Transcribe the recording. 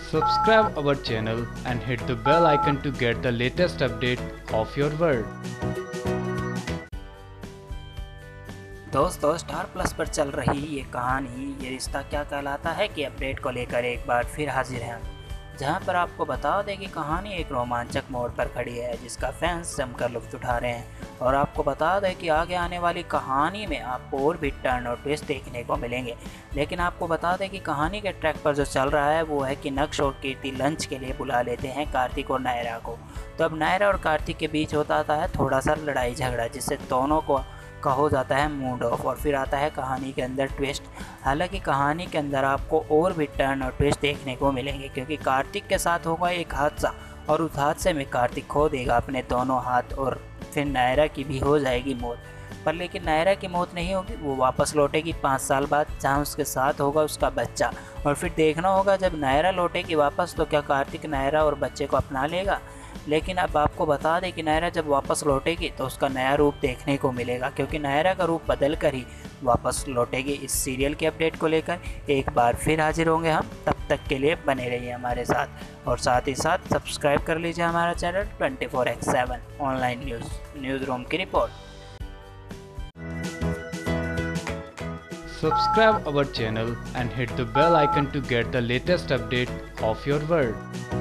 Subscribe our channel and hit the bell icon to get the latest update of your world. दोस्तों Star Plus पर चल रही ये कहानी ये रिश्ता क्या कहलाता है कि अपडेट को लेकर एक बार फिर हाजिर हैं, जहां पर आपको बता दें कि कहानी एक रोमांचक मोड़ पर खड़ी है जिसका फैंस जमकर लुत्फ उठा रहे हैं। और आपको बता दें कि आगे आने वाली कहानी में आपको और भी टर्न और ट्विस्ट देखने को मिलेंगे। लेकिन आपको बता दें कि कहानी के ट्रैक पर जो चल रहा है वो है कि नक्श और कीर्ति लंच के लिए बुला लेते हैं कार्तिक और नायरा को। तो अब नायरा और कार्तिक के बीच होता है थोड़ा सा लड़ाई झगड़ा, जिससे दोनों का हो जाता है मूड ऑफ। और फिर आता है कहानी के अंदर ट्विस्ट। हालांकि कहानी के अंदर आपको और भी टर्न और ट्विस्ट देखने को मिलेंगे, क्योंकि कार्तिक के साथ होगा एक हादसा और उस हादसे में कार्तिक खो देगा अपने दोनों हाथ और फिर नायरा की भी हो जाएगी मौत। पर लेकिन नायरा की मौत नहीं होगी, वो वापस लौटेगी 5 साल बाद, जहाँ उसके साथ होगा उसका बच्चा। और फिर देखना होगा जब नायरा लौटेगी वापस तो क्या कार्तिक नायरा और बच्चे को अपना लेगा। लेकिन अब आपको बता दें कि नायरा जब वापस लौटेगी तो उसका नया रूप देखने को मिलेगा, क्योंकि नायरा का रूप बदल कर ही वापस लौटेगी। इस सीरियल के अपडेट को लेकर एक बार फिर हाजिर होंगे हम, तब तक के लिए बने रहिए हमारे साथ। और साथ ही साथ सब्सक्राइब कर लीजिए हमारा channel 24x7 online news room की report. Subscribe our channel and hit the bell icon to get the latest update of your world.